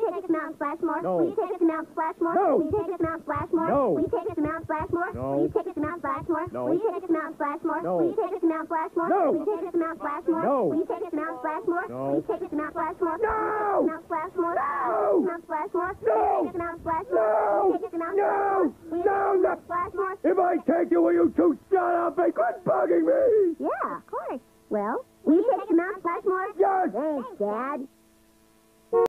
take us to Mount Splashmore? No. Will you take us to Mount Splashmore? No. Will you take us to Mount Splashmore? No. Will you take us to Mount Splashmore? No. Will you take us to Mount Splashmore? No. Will you take us to Mount Splashmore? No. Will you take us to Mount Splashmore? No. Will you take us to Mount Splashmore? No. Will you take us to Mount Splashmore? No. Will you take us to Mount Splashmore? No. Mount Splashmore? No. Mount Splashmore? No. Will you take us to Mount Splashmore? No. Will you take us to Mount No. Splashmore? Will you No, take us to no. Mount Splashmore? If I take you, will you two shut up and quit bugging me? Yeah, of course. Well, will you take us to Mount Splashmore? Yes. Thanks, Dad.